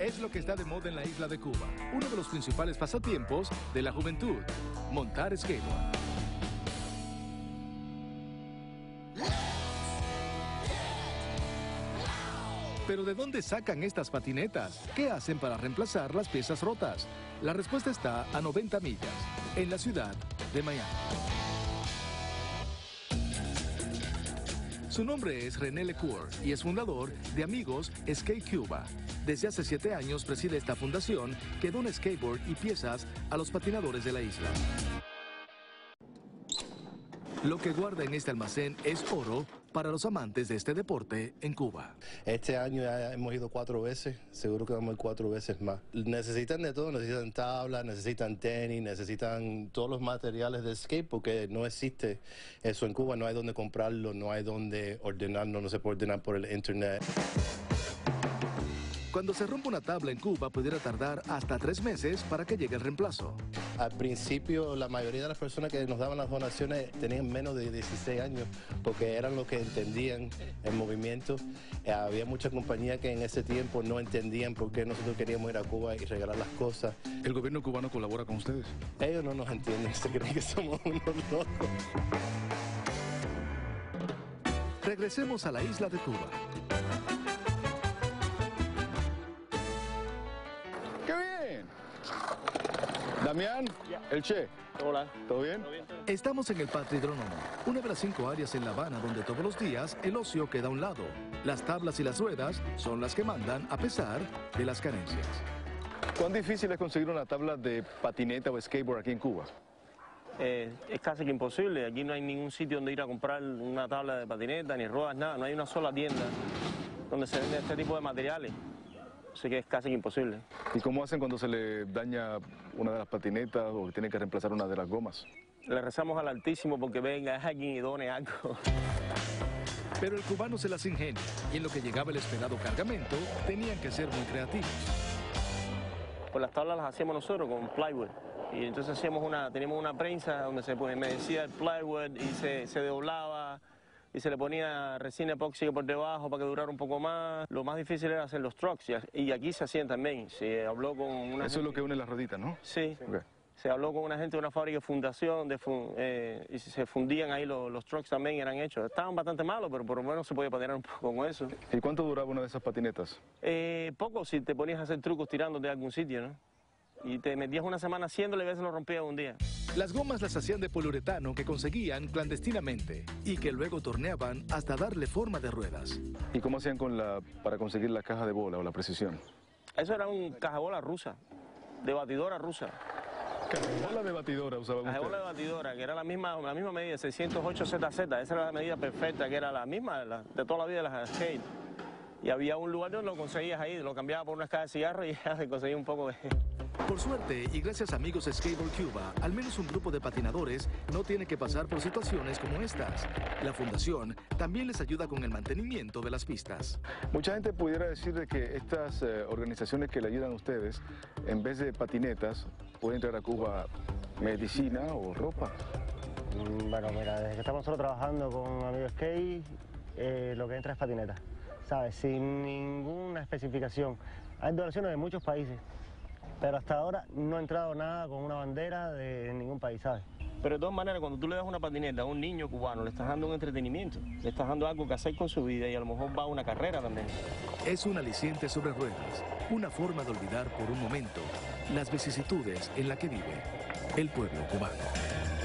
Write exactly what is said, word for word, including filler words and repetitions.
Es lo que está de moda en la isla de Cuba, uno de los principales pasatiempos de la juventud, montar skateboard. Pero ¿de dónde sacan estas patinetas? ¿Qué hacen para reemplazar las piezas rotas? La respuesta está a noventa millas, en la ciudad de Miami. Su nombre es René Lecour y es fundador de Amigos Skate Cuba. Desde hace siete años preside esta fundación que dona skateboard y piezas a los patinadores de la isla. Lo que guarda en este almacén es oro para los amantes de este deporte en Cuba. Este año ya hemos ido cuatro veces, seguro que vamos a ir cuatro veces más. Necesitan de todo, necesitan tablas, necesitan tenis, necesitan todos los materiales de skate porque no existe eso en Cuba, no hay donde comprarlo, no hay donde ordenarlo, no se puede ordenar por el internet. Cuando se rompe una tabla en Cuba, pudiera tardar hasta tres meses para que llegue el reemplazo. Al principio, la mayoría de las personas que nos daban las donaciones tenían menos de dieciséis años, porque eran los que entendían el movimiento. Eh, había muchas compañías que en ese tiempo no entendían por qué nosotros queríamos ir a Cuba y regalar las cosas. ¿El gobierno cubano colabora con ustedes? Ellos no nos entienden, se creen que somos unos locos. Regresemos a la isla de Cuba. ¡Qué bien! Damián, el Che. Hola. ¿Todo bien? Estamos en el Patridrónomo, una de las cinco áreas en La Habana donde todos los días el ocio queda a un lado. Las tablas y las ruedas son las que mandan a pesar de las carencias. ¿Cuán difícil es conseguir una tabla de patineta o skateboard aquí en Cuba? Eh, es casi que imposible. Aquí no hay ningún sitio donde ir a comprar una tabla de patineta, ni ruedas, nada. No hay una sola tienda donde se vende este tipo de materiales. Así que es casi que imposible. ¿Y cómo hacen cuando se le daña una de las patinetas o que tienen que reemplazar una de las gomas? Le rezamos al Altísimo porque venga alguien y done algo. Pero el cubano se las ingenia y en lo que llegaba el esperado cargamento tenían que ser muy creativos. Pues las tablas las hacíamos nosotros con plywood. Y entonces hacíamos una, teníamos una prensa donde se pone, me decía el plywood y se, se doblaba y se le ponía resina epóxica por debajo para que durara un poco más. Lo más difícil era hacer los trucks y, y aquí se hacían también. Se habló con una Eso gente... es lo que une las rueditas, ¿no? Sí. Okay. Se habló con una gente de una fábrica de fundación de fun, eh, y se fundían ahí los, los trucks también, eran hechos. Estaban bastante malos, pero por lo menos se podía patinar un poco con eso. ¿Y cuánto duraba una de esas patinetas? Eh, poco, si te ponías a hacer trucos tirándote de algún sitio, ¿no? Y te metías una semana haciéndolo y a veces lo rompías un día. Las gomas las hacían de poliuretano que conseguían clandestinamente y que luego torneaban hasta darle forma de ruedas. ¿Y cómo hacían con la, para conseguir la caja de bola o la precisión? Eso era un cajabola rusa, de batidora rusa. ¿Cajabola de batidora usaban ustedes? Cajabola de batidora, que era la misma, la misma medida, seiscientos ocho Z Z, esa era la medida perfecta, que era la misma la, de toda la vida de las skate. Y había un lugar donde lo conseguías ahí, lo cambiabas por unas cajas de cigarros y ya se conseguía un poco de... Por suerte, y gracias a Amigos Skateboard Cuba, al menos un grupo de patinadores no tiene que pasar por situaciones como estas. La fundación también les ayuda con el mantenimiento de las pistas. Mucha gente pudiera decir de que estas eh, organizaciones que le ayudan a ustedes, en vez de patinetas, pueden traer a Cuba medicina o ropa. Bueno, mira, desde que estamos nosotros trabajando con Amigos Skate, eh, lo que entra es patineta, ¿sabes? Sin ninguna especificación. Hay donaciones de muchos países, pero hasta ahora no ha entrado nada con una bandera de ningún país, ¿sabes? Pero de todas maneras, cuando tú le das una patineta a un niño cubano, le estás dando un entretenimiento, le estás dando algo que hacer con su vida y a lo mejor va a una carrera también. Es un aliciente sobre ruedas, una forma de olvidar por un momento las vicisitudes en las que vive el pueblo cubano.